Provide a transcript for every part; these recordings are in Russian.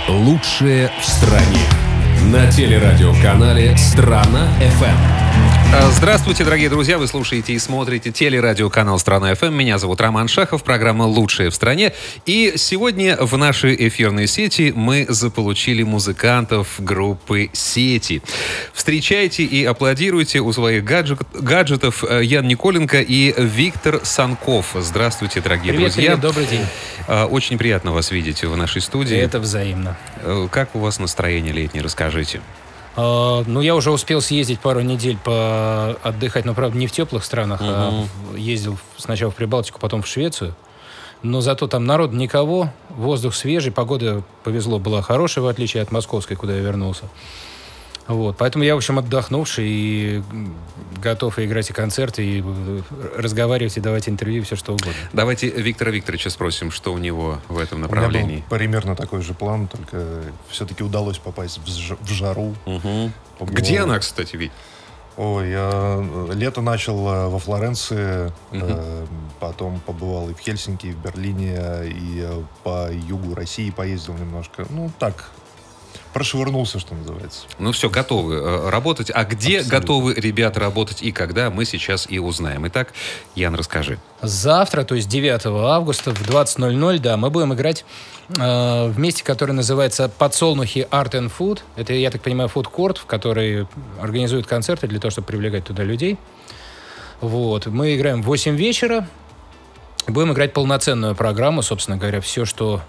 Лучшее в стране. На телерадиоканале «Страна-ФМ». Здравствуйте, дорогие друзья! Вы слушаете и смотрите телерадиоканал «Страна-ФМ». Меня зовут Роман Шахов, программа «Лучшее в стране». И сегодня в нашей эфирной сети мы заполучили музыкантов группы «Сети». Встречайте и аплодируйте у своих гаджетов Ян Николенко и Виктор Санков. Здравствуйте, дорогие друзья! Привет, добрый день. Очень приятно вас видеть в нашей студии. Это взаимно. Как у вас настроение летнее? Расскажите. Ну, я уже успел съездить пару недель отдыхать, но, правда, не в теплых странах, а ездил сначала в Прибалтику, потом в Швецию. Но зато там народ никого, воздух свежий, погода, повезло, была хорошая, в отличие от московской, куда я вернулся. Вот, поэтому я, в общем, отдохнувший и готов и играть и концерты, и разговаривать, и давать интервью, все что угодно. Давайте Виктора Викторовича спросим, что у него в этом направлении. У меня был примерно такой же план, только все-таки удалось попасть в жару. Где она, кстати, Вик? Ой, я лето начал во Флоренции, потом побывал и в Хельсинки, и в Берлине, и по югу России поездил немножко. Ну, так, прошвырнулся, что называется. Ну все, готовы работать. А где готовы ребята работать и когда, мы сейчас и узнаем. Итак, Ян, расскажи. Завтра, то есть 9 августа в 20:00, да, мы будем играть в месте, которое называется «Подсолнухи Art and Food». Это, я так понимаю, фудкорт, в который организуют концерты для того, чтобы привлекать туда людей. Вот. Мы играем в 8 вечера. Будем играть полноценную программу, собственно говоря, все, что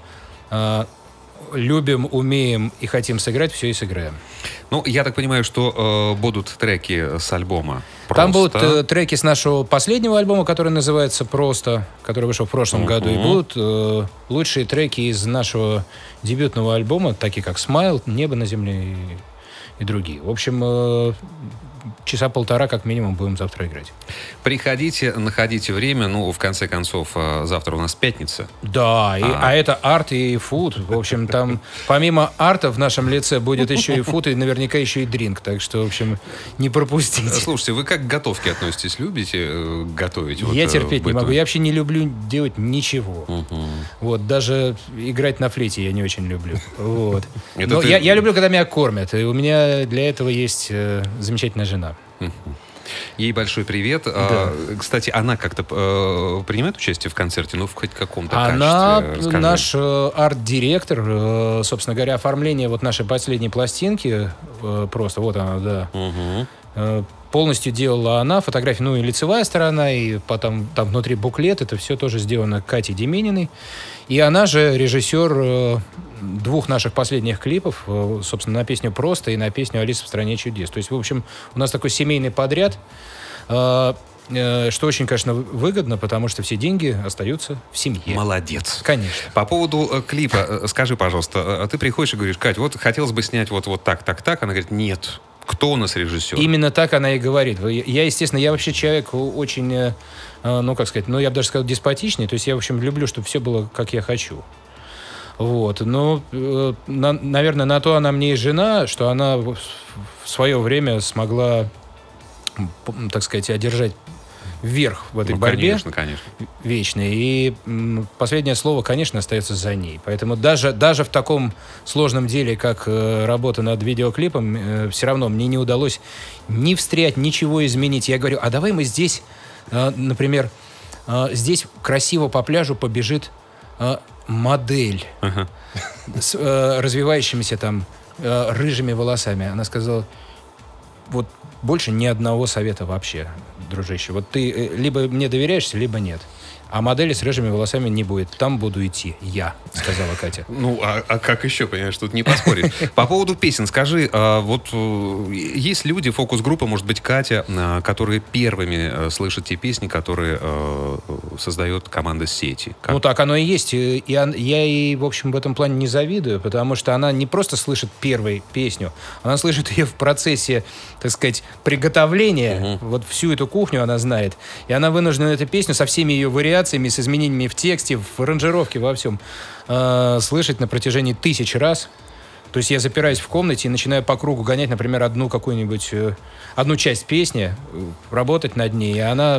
любим, умеем и хотим сыграть, все и сыграем. Ну, я так понимаю, что будут треки с альбома «Просто». Там будут треки с нашего последнего альбома, который называется «Просто», который вышел в прошлом году. И будут лучшие треки из нашего дебютного альбома, такие как «Смайл», «Небо на земле» и другие. В общем, часа полтора как минимум будем завтра играть. Приходите, находите время. Ну, в конце концов, завтра у нас пятница. Да, а это арт и фуд. В общем, там помимо арта в нашем лице будет еще и фуд, и наверняка еще и дринк. Так что, в общем, не пропустите. Слушайте, вы как к готовке относитесь? Любите готовить? Я терпеть не могу. Я вообще не люблю делать ничего. Вот, даже играть на флейте я не очень люблю. Вот. Но я люблю, когда меня кормят. И у меня для этого есть замечательная жена. Ей большой привет. Да. Кстати, она как-то принимает участие в концерте, ну, в хоть каком-то она качестве? Она наш арт-директор. Собственно говоря, оформление вот нашей последней пластинки, просто вот она, да. Полностью делала она, фотографии, ну и лицевая сторона, и потом там внутри буклет, это все тоже сделано Катей Демининой. И она же режиссер двух наших последних клипов, собственно, на песню «Просто» и на песню «Алиса в стране чудес». То есть, в общем, у нас такой семейный подряд, что очень, конечно, выгодно, потому что все деньги остаются в семье. Молодец. Конечно. По поводу клипа, скажи, пожалуйста, ты приходишь и говоришь: Кать, вот хотелось бы снять вот так. Она говорит: нет. Кто у нас режиссер? Именно так она и говорит. Я, естественно, я вообще человек очень, ну, как сказать, ну, я бы даже сказал, деспотичный. То есть я, в общем, люблю, чтобы все было, как я хочу. Вот. Но, наверное, на то она мне и жена, что она в свое время смогла, так сказать, одержать вверх в этой борьбе. Конечно. Вечной. И последнее слово, конечно, остается за ней. Поэтому даже в таком сложном деле, как работа над видеоклипом, все равно мне не удалось ни встрять, ничего изменить. Я говорю: а давай мы здесь, например, здесь красиво по пляжу побежит модель с развивающимися там рыжими волосами. Она сказала: вот больше ни одного совета вообще, дружище. Вот ты либо мне доверяешься, либо нет. А модели с рыжими волосами не будет. Там буду идти я, сказала Катя. Ну, а как еще, понимаешь, тут не поспоришь. По поводу песен, скажи, вот есть люди, фокус-группа, может быть, Катя, которые первыми слышат те песни, которые создает команда «Сети». Ну, так оно и есть. И я ей, в общем, в этом плане не завидую, потому что она не просто слышит первую песню, она слышит ее в процессе, так сказать, приготовления. Вот всю эту кухню она знает. И она вынуждена эту песню со всеми ее вариациями, с изменениями в тексте, в аранжировке, во всем, слышать на протяжении 1000 раз. То есть я запираюсь в комнате и начинаю по кругу гонять, например, одну часть песни, работать над ней, и она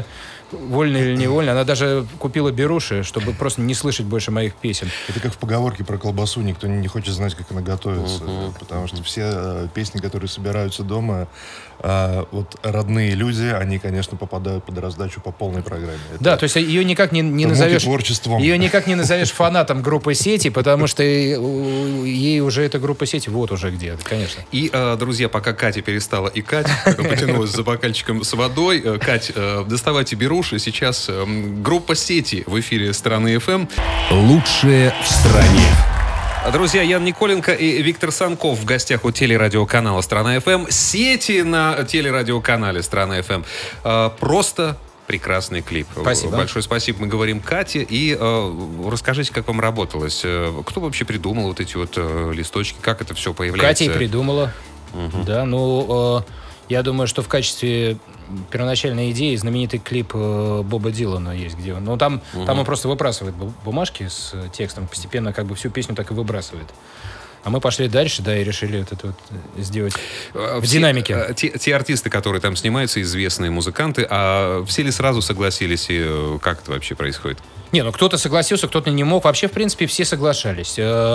вольно или невольно, она даже купила беруши, чтобы просто не слышать больше моих песен. Это как в поговорке про колбасу. Никто не хочет знать, как она готовится. Потому что все песни, которые собираются дома, вот родные люди, они, конечно, попадают под раздачу по полной программе. Да, то есть ее никак не назовешь... Ее никак не назовешь фанатом группы «Сети», потому что ей уже эта группа «Сети» вот уже где, конечно. И, друзья, пока Катя перестала икать, потянулась за бокальчиком с водой. Кать, доставайте беруши. Сейчас группа «Сети» в эфире «Страны ФМ». Лучшие в стране. Друзья, Ян Николенко и Виктор Санков в гостях у телерадиоканала «Страна ФМ». «Сети» на телерадиоканале «Страна ФМ». Просто прекрасный клип. Спасибо. Большое спасибо мы говорим Кате. И расскажите, как вам работалось. Кто вообще придумал вот эти вот листочки? Как это все появляется? Катя и придумала. Да, я думаю, что в качестве первоначальной идеи знаменитый клип Боба Дилана есть, где он. Там он просто выбрасывает бумажки с текстом, постепенно как бы всю песню так и выбрасывает. А мы пошли дальше, да, и решили это вот сделать в динамике. Те артисты, которые там снимаются, известные музыканты, а все ли сразу согласились, и как это вообще происходит? Не, кто-то согласился, кто-то не мог. Вообще, в принципе, все соглашались.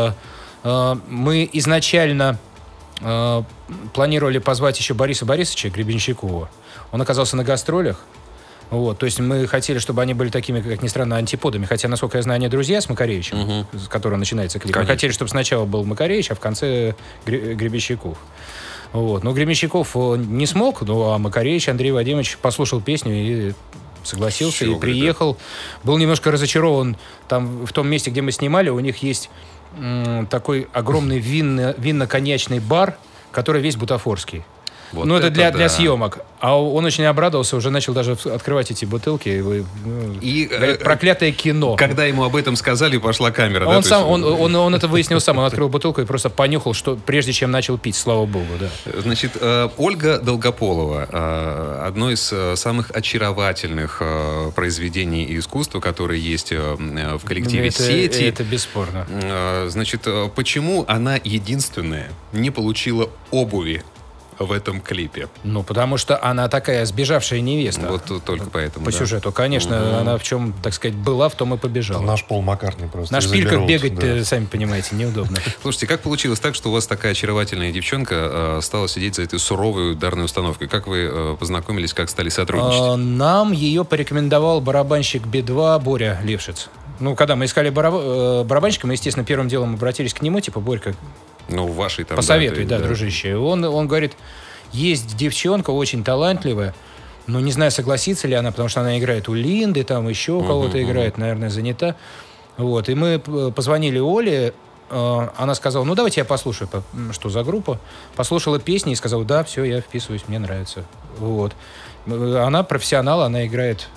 Мы изначально планировали позвать еще Бориса Борисовича Гребенщикова. Он оказался на гастролях. Вот, то есть мы хотели, чтобы они были такими, как ни странно, антиподами. Хотя, насколько я знаю, они друзья с Макаревичем, с которого начинается клип. Мы хотели, чтобы сначала был Макаревич, а в конце Гребенщиков. Вот. Но Гребенщиков не смог, а Макаревич Андрей Вадимович послушал песню и согласился, и приехал. Был немножко разочарован. Там, в том месте, где мы снимали, у них есть такой огромный винно-коньячный бар, который весь бутафорский. Вот это для съемок. А он очень обрадовался, уже начал даже открывать эти бутылки. Говорит, проклятое кино. Когда ему об этом сказали, пошла камера. Он это выяснил сам. Он открыл бутылку и просто понюхал, что прежде чем начал пить, слава богу. Да. Значит, Ольга Долгополова, одно из самых очаровательных произведений искусства, которые есть в коллективе «Сети». Это бесспорно. Значит, почему она единственная не получила обуви в этом клипе? Потому что она такая сбежавшая невеста. Вот только поэтому. По сюжету, конечно, она в чем, так сказать, была, в том и побежала. Это наш Пол Маккартни просто. На шпильках бегать, сами понимаете, неудобно. Слушайте, как получилось так, что у вас такая очаровательная девчонка стала сидеть за этой суровой ударной установкой? Как вы познакомились, как стали сотрудничать? Нам ее порекомендовал барабанщик Би-2 Боря Левшиц. Когда мы искали барабанщика, мы, естественно, первым делом обратились к нему, типа, Борька, вашей там... посоветуй, дружище. Он говорит, есть девчонка очень талантливая, но не знаю, согласится ли она, потому что она играет у Линды, там еще у кого-то играет, наверное, занята. Вот, и мы позвонили Оле, она сказала, давайте я послушаю, что за группа. Послушала песни и сказала, да, все, я вписываюсь, мне нравится. Вот. Она профессионал, она играет...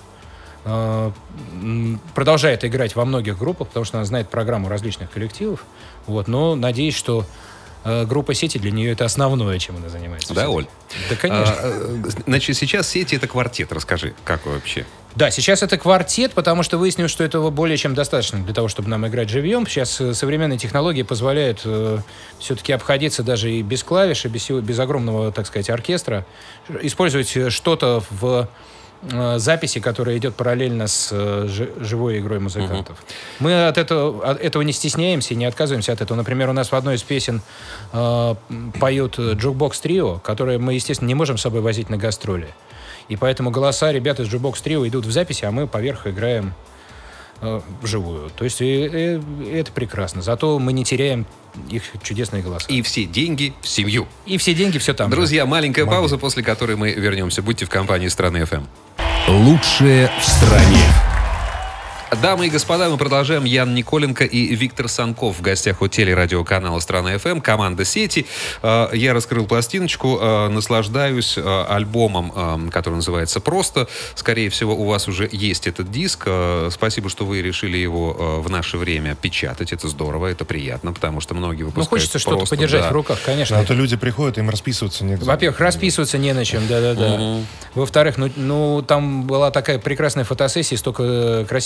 продолжает играть во многих группах, потому что она знает программу различных коллективов. Вот, но надеюсь, что группа «Сети» для нее это основное, чем она занимается. Да, Оль? Да, конечно. Значит, сейчас «Сети» — это квартет. Расскажи, как вообще? Да, сейчас это квартет, потому что выяснилось, что этого более чем достаточно для того, чтобы нам играть живьем. Сейчас современные технологии позволяют все-таки обходиться даже и без клавиш, и без огромного, так сказать, оркестра. Использовать что-то в записи, которая идет параллельно с живой игрой музыкантов. Мы от этого не стесняемся и не отказываемся от этого. Например, у нас в одной из песен поют Jukebox Trio, которые мы, естественно, не можем с собой возить на гастроли. И поэтому голоса ребят из Jukebox Trio идут в записи, а мы поверх играем вживую. То есть это прекрасно. Зато мы не теряем их чудесные голоса. И все деньги в семью. И все деньги все там. Друзья, маленькая пауза, после которой мы вернемся. Будьте в компании «Страны ФМ». Лучшие в стране. Дамы и господа, мы продолжаем. Ян Николенко и Виктор Санков в гостях у телерадиоканала «Страна ФМ», команда «Сети». Я раскрыл пластиночку, наслаждаюсь альбомом, который называется «Просто». Скорее всего, у вас уже есть этот диск. Спасибо, что вы решили его в наше время печатать. Это здорово, это приятно, потому что многие выпускают хочется что-то подержать в руках, конечно. А то люди приходят, им расписываться негде. Во-первых, расписываться не на чем, да-да-да. Во-вторых, там была такая прекрасная фотосессия, столько красивых фотографий,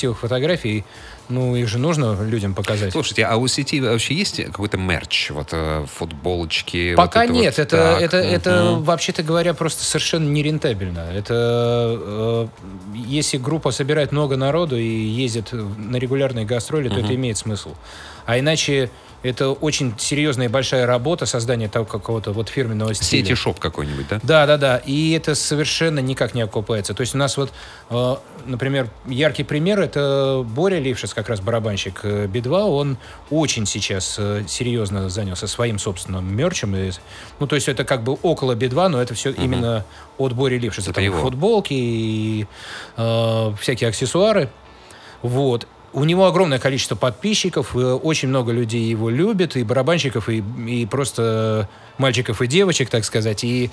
фотографии, ну, их же нужно людям показать. Слушайте, а у сети вообще есть какой-то мерч? Вот футболочки? Пока вот это нет. вот Это вообще-то говоря, просто совершенно нерентабельно. Это если группа собирает много народу и ездит на регулярные гастроли, то это имеет смысл. А иначе это очень серьезная и большая работа создания того какого-то вот фирменного стиля. Сети-шоп какой-нибудь, да? Да. И это совершенно никак не окупается. То есть у нас вот, например, яркий пример — это Боря Лившиц, как раз барабанщик Би-2. Он очень сейчас серьезно занялся своим собственным мерчем. Ну, то есть это как бы около Би-2, но это все именно от Бори Лившица. Это там его. Футболки и всякие аксессуары. Вот. У него огромное количество подписчиков, очень много людей его любят, и барабанщиков, и просто мальчиков и девочек, так сказать. И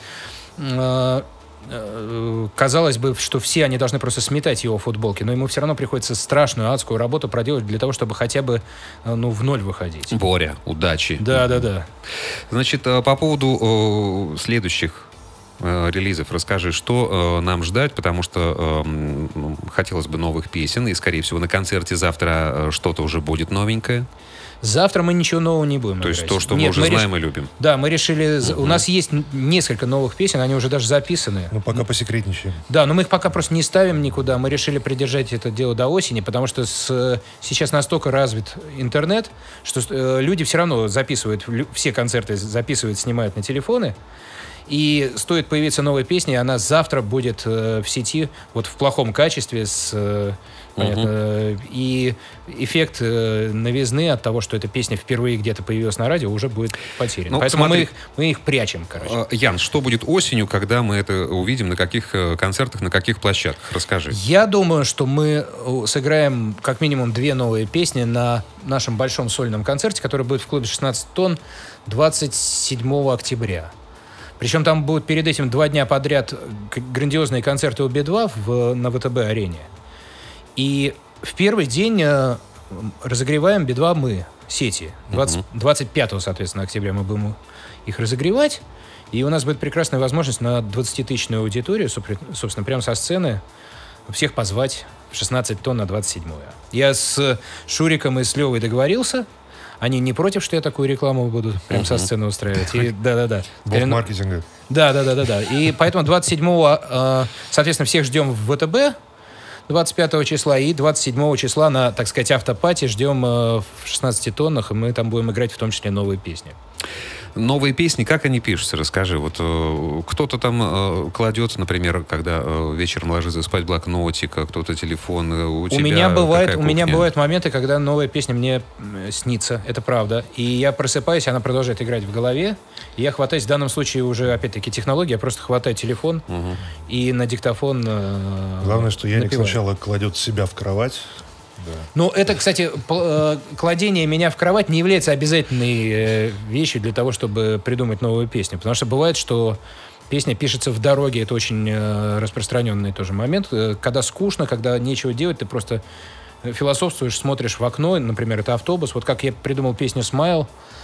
казалось бы, что все они должны просто сметать его футболки, но ему все равно приходится страшную адскую работу проделать для того, чтобы хотя бы в ноль выходить. Боря, удачи. Да. Значит, по поводу следующих релизов расскажи, что нам ждать, потому что хотелось бы новых песен, и, скорее всего, на концерте завтра что-то уже будет новенькое. Завтра мы ничего нового не будем То играть. есть то, что мы уже знаем и любим. Да, мы решили... У нас есть несколько новых песен, они уже даже записаны. Ну, пока посекретничаем. Да, но мы их пока просто не ставим никуда. Мы решили придержать это дело до осени, потому что сейчас настолько развит интернет, что люди все равно записывают, все концерты записывают, снимают на телефоны. И стоит появиться новая песня, и она завтра будет в сети вот в плохом качестве, понятно, и эффект новизны от того, что эта песня впервые где-то появилась на радио, уже будет потерян. Ну, поэтому смотри. мы их прячем, короче. Ян, что будет осенью, когда мы это увидим, на каких концертах, на каких площадках? Расскажи. Я думаю, что мы сыграем как минимум 2 новые песни на нашем большом сольном концерте, который будет в клубе 16 тонн 27 октября. Причем там будут перед этим 2 дня подряд грандиозные концерты у Би-2 на ВТБ-арене. И в первый день разогреваем Би-2 мы, сети. 25, соответственно, октября мы будем их разогревать. И у нас будет прекрасная возможность на 20-тысячную аудиторию, собственно, прямо со сцены, всех позвать в 16 тонн на 27-ю. Я с Шуриком и с Левой договорился. Они не против, что я такую рекламу буду прям со сцены устраивать. И, да. Бог маркетинга. Да. И поэтому 27-го, соответственно, всех ждем в ВТБ 25 числа, и 27 числа на, так сказать, автопати ждем в 16 тоннах, и мы там будем играть в том числе новые песни. Новые песни, как они пишутся, расскажи. Вот кто-то там кладет, например, когда вечером ложится спать, блокнотик, а кто-то телефон. У меня бывают моменты, когда новая песня мне снится, это правда. И я просыпаюсь, она продолжает играть в голове. И я хватаюсь, в данном случае уже, опять-таки, технология, я просто хватаю телефон и на диктофон Главное, что Яник напеваю. сначала кладет себя в кровать. Да. Ну, это, кстати, кладение меня в кровать не является обязательной вещью для того, чтобы придумать новую песню. Потому что бывает, что песня пишется в дороге. Это очень распространенный тоже момент. Когда скучно, когда нечего делать, ты просто философствуешь, смотришь в окно. Например, это автобус. Вот как я придумал песню «Смайл».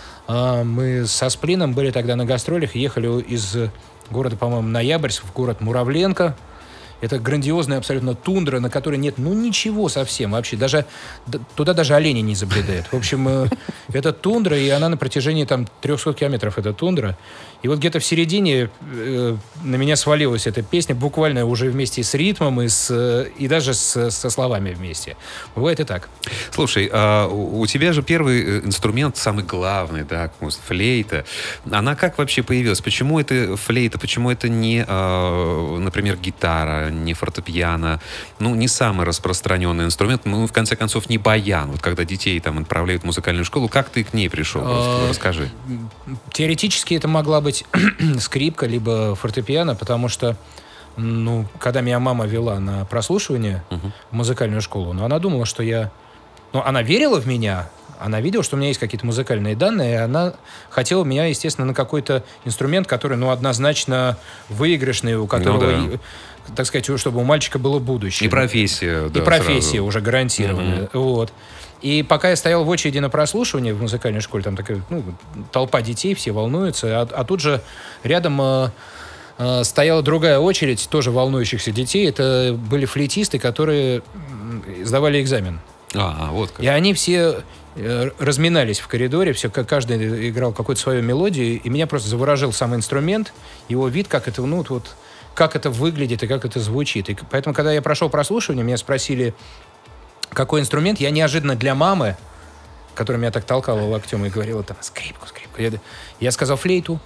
Мы со Сплином были тогда на гастролях и ехали из города, по-моему, Ноябрьск в город Муравленко. Это грандиозная абсолютно тундра, на которой нет ничего совсем вообще. Туда даже олени не забредают. В общем, это тундра, и она на протяжении 300 километров, это тундра. И вот где-то в середине на меня свалилась эта песня, буквально уже вместе с ритмом и даже со словами вместе. Бывает и так. Слушай, у тебя же первый инструмент, самый главный, да, флейта. Она как вообще появилась? Почему это флейта? Почему это не, например, гитара, не фортепиано? Ну, не самый распространенный инструмент. Ну, в конце концов, не баян. Вот когда детей там отправляют в музыкальную школу, как ты к ней пришел? Просто расскажи. Теоретически это могла быть скрипка, либо фортепиано, потому что, когда меня мама вела на прослушивание в музыкальную школу, она думала, что я... она верила в меня, она видела, что у меня есть какие-то музыкальные данные, и она хотела меня, естественно, на какой-то инструмент, который, однозначно выигрышный, у которого, так сказать, чтобы у мальчика было будущее. И профессия. И профессия уже гарантированная. Вот. И пока я стоял в очереди на прослушивание в музыкальной школе, там такая толпа детей, все волнуются, а тут же рядом стояла другая очередь, тоже волнующихся детей. Это были флейтисты, которые сдавали экзамен. Вот как. И они все разминались в коридоре, все, каждый играл какую-то свою мелодию, и меня просто заворожил сам инструмент, его вид, как это, как это выглядит и как это звучит. И поэтому, когда я прошел прослушивание, меня спросили, какой инструмент, я неожиданно для мамы, которая меня так толкала локтем и говорила там скрипку. Я сказал флейту.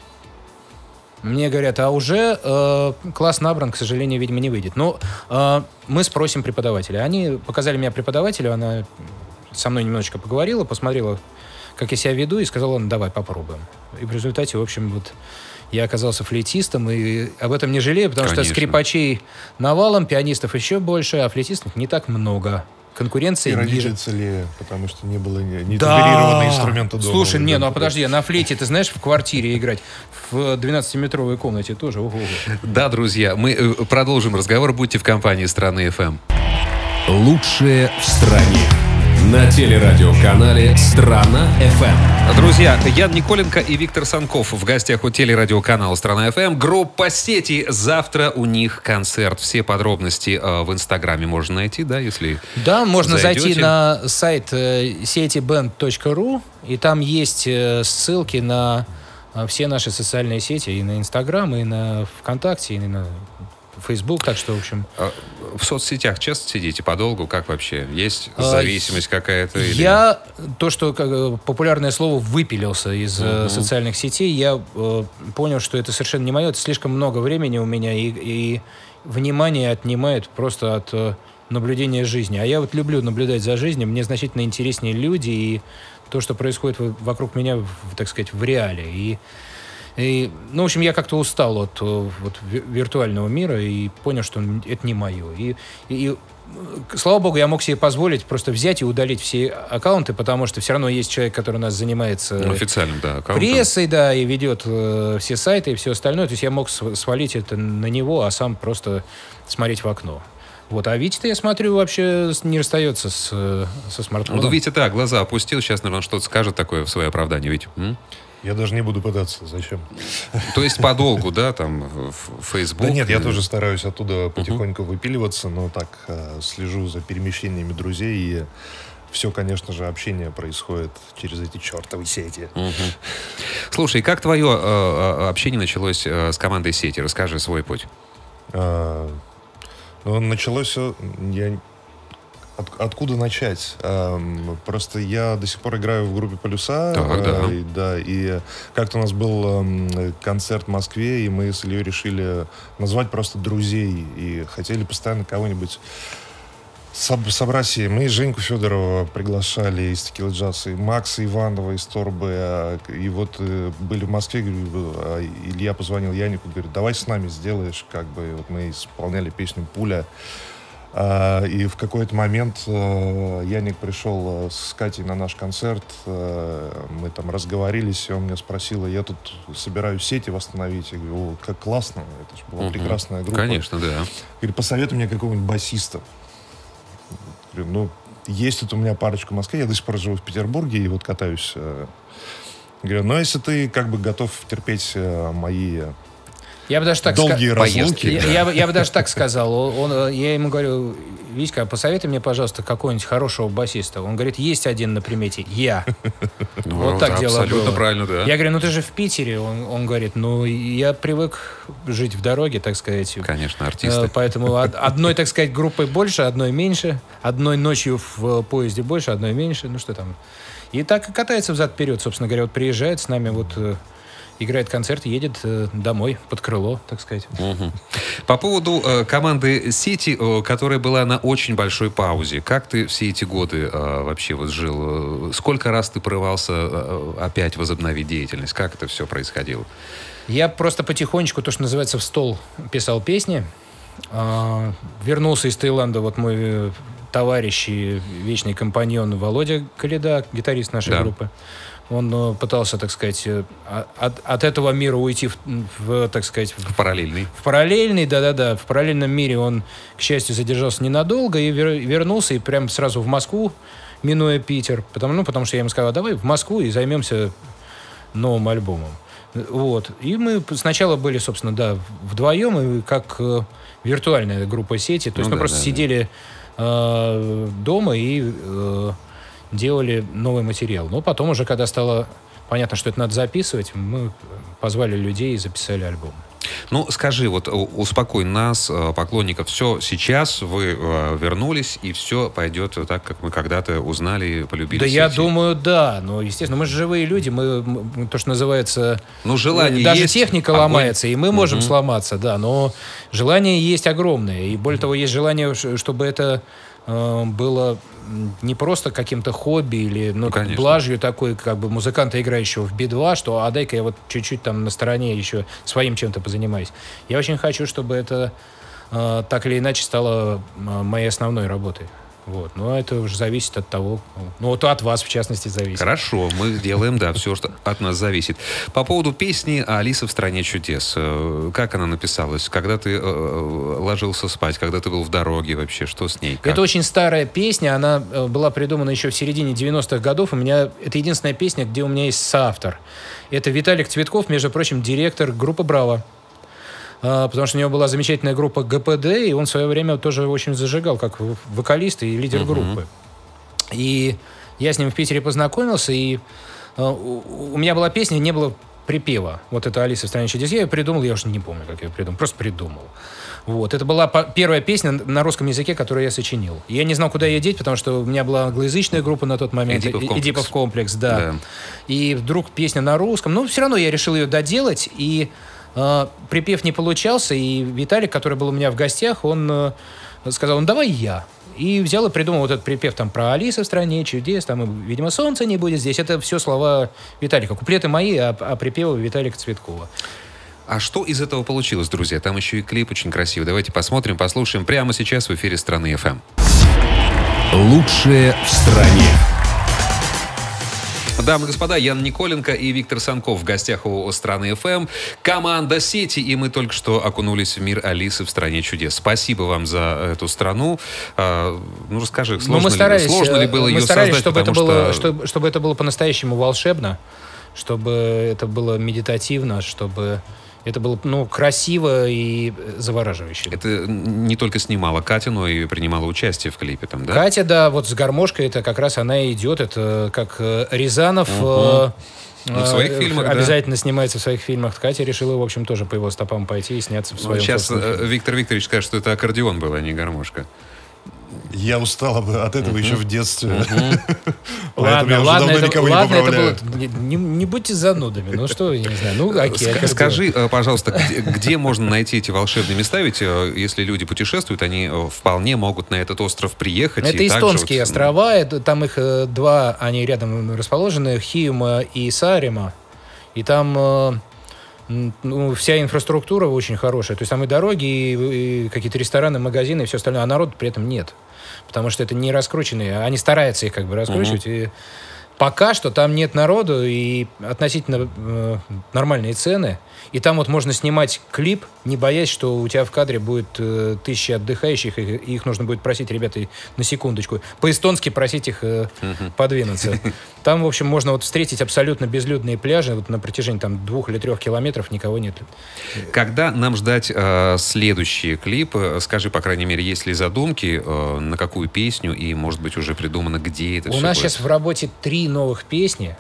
Мне говорят, а уже класс набран, к сожалению, видимо, не выйдет. Но мы спросим преподавателя. Они показали меня преподавателю, она со мной немножечко поговорила, посмотрела, как я себя веду, и сказала, ну, давай попробуем. И в результате, в общем, вот я оказался флейтистом, и об этом не жалею, потому что скрипачей навалом, пианистов еще больше, а флейтистов не так много. Конкуренция ниже. И целее, потому что не было не таберированного инструмента дома. Слушай, подожди, на флейте, ты знаешь, в квартире играть, в 12-метровой комнате тоже. Ого. Да, друзья, мы продолжим разговор. Будьте в компании Страны FM. Лучшее в стране. На телерадиоканале «Страна.ФМ». Друзья, Ян Николенко и Виктор Санков в гостях у телерадиоканала «Страна.ФМ». Группа «Сети». Завтра у них концерт. Все подробности в Инстаграме можно найти, да, если Да, можно зайдете. зайти на сайт setiband.ru, и там есть ссылки на все наши социальные сети, и на Инстаграм, и на ВКонтакте, и на Фейсбук, так что, в общем... В соцсетях часто сидите подолгу? Как вообще? Есть зависимость какая-то? Я, популярное слово, выпилился из социальных сетей. Я понял, что это совершенно не мое. Это слишком много времени у меня, и внимание отнимает просто от наблюдения жизни. А я вот люблю наблюдать за жизнью. Мне значительно интереснее люди и то, что происходит вокруг меня, так сказать, в реале. В общем, я как-то устал от виртуального мира и понял, что это не мое. И слава богу, я мог себе позволить просто взять и удалить все аккаунты, потому что все равно есть человек, который у нас занимается официальным, да, прессой, да, и ведет все сайты и все остальное. То есть я мог свалить это на него, а сам просто смотреть в окно. А Витя-то, я смотрю, вообще не расстается со смартфоном. Витя, да, глаза опустил. Сейчас, наверное, что-то скажет такое в свое оправдание. Витя, Я даже не буду пытаться. Зачем? То есть подолгу, да, там, в Facebook? Да нет, я тоже стараюсь оттуда потихоньку выпиливаться, но так слежу за перемещениями друзей, и все, конечно же, общение происходит через эти чертовы сети. Слушай, как твое общение началось с командой «Сети»? Расскажи свой путь. Началось... Откуда начать? Просто я до сих пор играю в группе «Полюса». И как-то у нас был концерт в Москве, и мы с Ильей решили назвать просто друзей. И хотели постоянно кого-нибудь собрать. Мы Женьку Федорова приглашали из «Текила Джаз», и Макса Иванова из «Торбы». И были в Москве, говорю, Илья позвонил Янику, говорит, давай с нами сделаешь. Мы исполняли песню «Пуля». И в какой-то момент Яник пришел с Катей на наш концерт, мы там разговорились, и он меня спросил, я тут собираюсь сети восстановить. Я говорю, как классно, это же была прекрасная группа. Конечно, да. Говорит, посоветуй мне какого-нибудь басиста. Говорю, есть тут у меня парочку в Москве, я до сих пор живу в Петербурге, и катаюсь. Говорю, если ты готов терпеть мои... Я бы даже так долгие разлуки. Я бы даже так сказал. Я ему говорю, Витька, посоветуй мне, пожалуйста, какого-нибудь хорошего басиста. Он говорит, есть один на примете. Я. Вот так дело было. Абсолютно правильно, да. Я говорю, ты же в Питере. Он говорит, я привык жить в дороге, так сказать. Конечно, артисты. Поэтому одной, так сказать, группой больше, одной меньше. Одной ночью в поезде больше, одной меньше. Что там. И так и катается взад-вперед, собственно говоря. Приезжает с нами, играет концерт, едет домой, под крыло, так сказать. По поводу команды «Сети», которая была на очень большой паузе. Как ты все эти годы вообще жил? Сколько раз ты порывался опять возобновить деятельность? Как это все происходило? Я просто потихонечку, то, что называется, в стол писал песни. Вернулся из Таиланда мой товарищ и вечный компаньон Володя Коляда, гитарист нашей группы. Он пытался, так сказать, от этого мира уйти так сказать... В параллельный. В параллельный, да-да-да. В параллельном мире он, к счастью, задержался ненадолго и вернулся, и прям сразу в Москву, минуя Питер. Потому что я ему сказал, давай в Москву и займемся новым альбомом. И мы сначала были, собственно, вдвоем, и как виртуальная группа «Сети». То есть мы просто сидели дома и делали новый материал. Но потом уже, когда стало понятно, что это надо записывать, мы позвали людей и записали альбом. Ну, скажи, вот успокой нас, поклонников, все, сейчас вы вернулись, и все пойдет так, как мы когда-то узнали и полюбили. Да, я думаю, да. Но, естественно, мы же живые люди, мы то, что называется... Ну, желание даже есть, техника ломается, и мы можем сломаться, да. Но желание есть огромное. И более того, есть желание, чтобы это было не просто каким-то хобби или блажью такой, как бы музыканта, играющего в Би-2, что а дай-ка я вот чуть-чуть там на стороне еще своим чем-то позанимаюсь. Я очень хочу, чтобы это так или иначе стало моей основной работой. Вот. Но это уже зависит от того, ну вот от вас, в частности, зависит. Хорошо, мы делаем, да, все, что от нас зависит. По поводу песни «Алиса в стране чудес». Как она написалась? Когда ты ложился спать? Когда ты был в дороге вообще? Что с ней? Как? Это очень старая песня. Она была придумана еще в середине 90-х годов. Это единственная песня, где у меня есть соавтор. Это Виталик Цветков, между прочим, директор группы «Браво». Потому что у него была замечательная группа ГПД, и он в свое время тоже очень зажигал, как вокалист и лидер группы. И я с ним в Питере познакомился, и у меня была песня, не было припева. Вот это «Алиса в стране чудес». Я ее придумал, я уже не помню, как я ее придумал, просто придумал. Вот. Это была первая песня на русском языке, которую я сочинил. Я не знал, куда ее деть, потому что у меня была англоязычная группа на тот момент. Эдипов комплекс, да. И вдруг песня на русском. Но все равно я решил ее доделать, и припев не получался, и Виталик, который был у меня в гостях, он сказал, ну давай я. И взял и придумал вот этот припев там про «Алиса в стране чудес», там, видимо, «Солнца не будет здесь». Это все слова Виталика. Куплеты мои, а припевы Виталика Цветкова. А что из этого получилось, друзья? Там еще и клип очень красивый. Давайте посмотрим, послушаем прямо сейчас в эфире «Страны ФМ». Лучшее в стране. Дамы и господа, Ян Николенко и Виктор Санков в гостях у «Страны ФМ». Команда «Сети», и мы только что окунулись в мир Алисы в стране чудес. Спасибо вам за эту страну. Ну, расскажи, сложно ли было ее создать? Чтобы это было по-настоящему волшебно, чтобы это было медитативно, чтобы это было, красиво и завораживающе. Это не только снимала Катя, но и принимала участие в клипе там, да? Катя, да, вот с гармошкой, это как раз она и идет. Это как Рязанов в своих фильмах, обязательно снимается в своих фильмах. Катя решила, в общем, тоже по его стопам пойти и сняться в своем сейчас Виктор Викторович скажет, что это аккордеон был, а не гармошка. Я устал от этого еще в детстве. Ладно, это было... Не будьте занудами. Ну что, я не знаю. Скажи, пожалуйста, где можно найти эти волшебные места? Ведь если люди путешествуют, они вполне могут на этот остров приехать. Это эстонские острова. Там их два, они рядом расположены. Хиума и Сааремаа. И там... вся инфраструктура очень хорошая. То есть там и дороги, и какие-то рестораны, магазины, и все остальное. А народу при этом нет. Потому что это не раскрученные. Они стараются их как бы раскручивать. И пока что там нет народу и относительно нормальные цены. И там вот можно снимать клип, не боясь, что у тебя в кадре будет 1000 отдыхающих, и их нужно будет просить, ребята, на секундочку, по-эстонски просить их подвинуться. Там, в общем, можно вот встретить абсолютно безлюдные пляжи, вот на протяжении там 2 или 3 километров никого нет. Когда нам ждать следующий клип? Скажи, по крайней мере, есть ли задумки, на какую песню, и, может быть, уже придумано, где это все будет? У нас сейчас в работе 3 новых песни.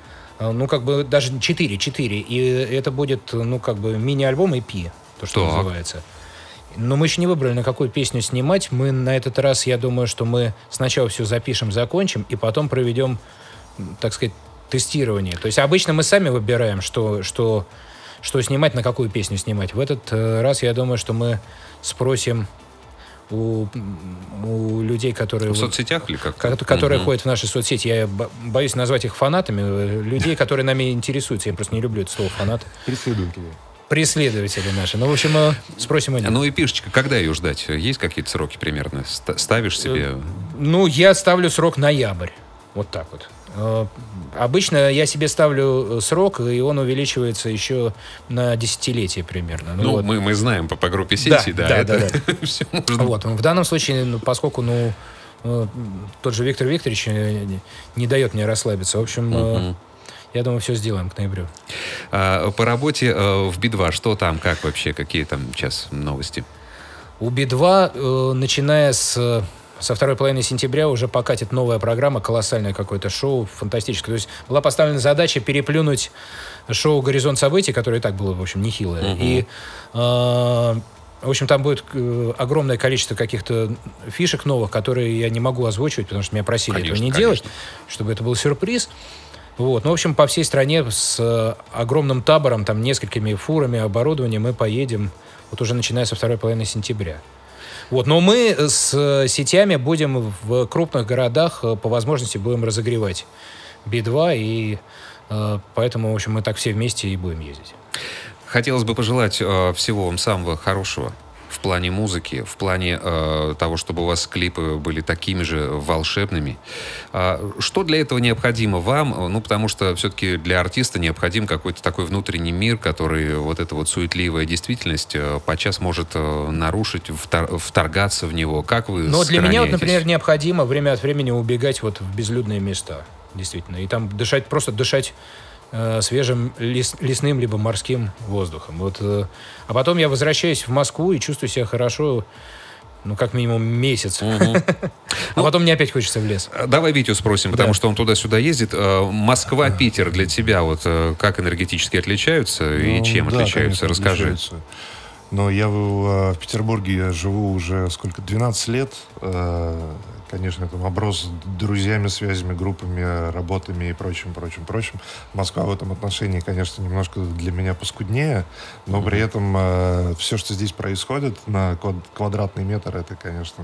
Даже 4. И это будет, мини-альбом EP, то, что называется. Но мы еще не выбрали, на какую песню снимать. Мы на этот раз, я думаю, что мы сначала все запишем, закончим, и потом проведем, так сказать, тестирование. То есть обычно мы сами выбираем, что снимать, на какую песню снимать. В этот раз, я думаю, что мы спросим у людей, которые... В соцсетях или как? Которые ходят в наши соцсети. Я боюсь назвать их фанатами. Людей, которые нами интересуются. Я просто не люблю это слово «фанат». Преследователи наши. В общем, спросим о них. Ну и пишечка, когда ее ждать? Есть какие-то сроки примерно? Ставишь себе? Я ставлю срок ноябрь. Вот так вот. Обычно я себе ставлю срок, и он увеличивается еще на десятилетие примерно. Мы знаем по группе «Сети», да. Все можно. Вот. В данном случае, поскольку тот же Виктор Викторович не дает мне расслабиться, в общем, я думаю, все сделаем к ноябрю. По работе в Би-2, что там, как вообще, какие там сейчас новости? У Би-2, начиная с со второй половины сентября уже покатит новая программа, колоссальное какое-то шоу, фантастическое. То есть была поставлена задача переплюнуть шоу «Горизонт событий», которое и так было, в общем, нехилое. И, в общем, там будет огромное количество каких-то фишек новых, которые я не могу озвучивать, потому что меня просили этого не делать, чтобы это был сюрприз. Вот. Ну, в общем, по всей стране с огромным табором, там, несколькими фурами оборудования мы поедем вот уже начиная со второй половины сентября. Вот. Но мы с сетями будем в крупных городах, по возможности будем разогревать Би-2, и поэтому, в общем, мы так все вместе и будем ездить. Хотелось бы пожелать всего вам самого хорошего в плане музыки, в плане того, чтобы у вас клипы были такими же волшебными. Что для этого необходимо вам? Ну, потому что все-таки для артиста необходим какой-то такой внутренний мир, который вот эта вот суетливая действительность подчас может нарушить, вторгаться в него. Как вы Но для меня, вот, сохраняетесь? например, необходимо время от времени убегать вот в безлюдные места, действительно, и там дышать, просто дышать свежим лесным либо морским воздухом. Вот, а потом я возвращаюсь в Москву и чувствую себя хорошо, ну, как минимум месяц. А потом мне опять хочется в лес. Давай Витю спросим, потому что он туда-сюда ездит. Москва, Питер для тебя вот как энергетически отличаются и чем отличаются? Конечно, Расскажи. отличаются. Но я в Петербурге живу уже сколько, 12 лет. Конечно, там оброс друзьями, связями, группами, работами и прочим. Москва в этом отношении, конечно, немножко для меня поскуднее, но при этом все, что здесь происходит на квадратный метр, это, конечно,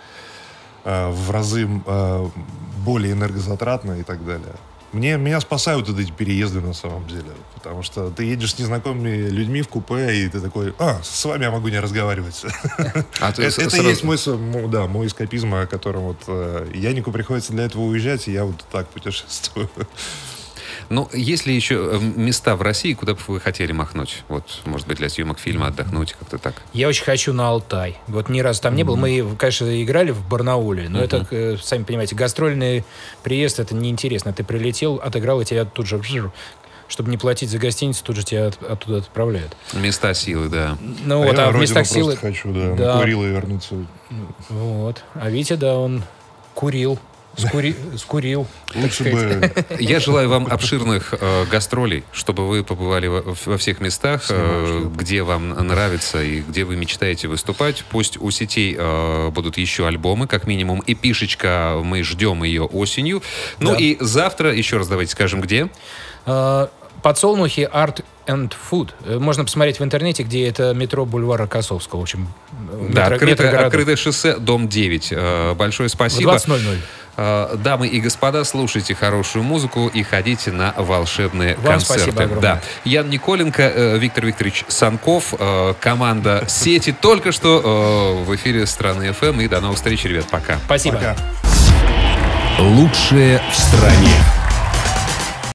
в разы более энергозатратно и так далее. Меня спасают вот эти переезды на самом деле, потому что ты едешь с незнакомыми людьми в купе, и ты такой, с вами я могу не разговаривать. Это и есть мой эскапизм, о котором вот Янику приходится для этого уезжать, и я вот так путешествую. Ну, есть ли еще места в России, куда бы вы хотели махнуть? Вот, может быть, для съемок фильма отдохнуть, как-то так. Я очень хочу на Алтай. Вот ни разу там не был. Мы, конечно, играли в Барнауле, но это, сами понимаете, гастрольный приезд, это неинтересно. Ты прилетел, отыграл, и тебя тут же, чтобы не платить за гостиницу, тут же тебя оттуда отправляют. Места силы, да. Ну вот, а в местах силы... хочу, да, курил и вернуться. Вот. А Витя, да, он курил. Скурил. Лучше бы... Я желаю вам обширных гастролей, чтобы вы побывали во всех местах, где вам нравится и где вы мечтаете выступать. Пусть у сетей будут еще альбомы, как минимум эпишечка, мы ждем ее осенью. Ну и завтра, еще раз давайте скажем, где? Подсолнухи Art and Food. Можно посмотреть в интернете, где это метро бульвара Косовского. В общем, да, открытое шоссе, дом 9. Большое спасибо. В 20:00. Дамы и господа, слушайте хорошую музыку и ходите на волшебные Вам концерты. Спасибо огромное. Да. Ян Николенко, Виктор Викторович Санков, команда сети только что в эфире Страны ФМ. И до новых встреч, ребят. Пока. Спасибо. Пока. Лучшее в стране.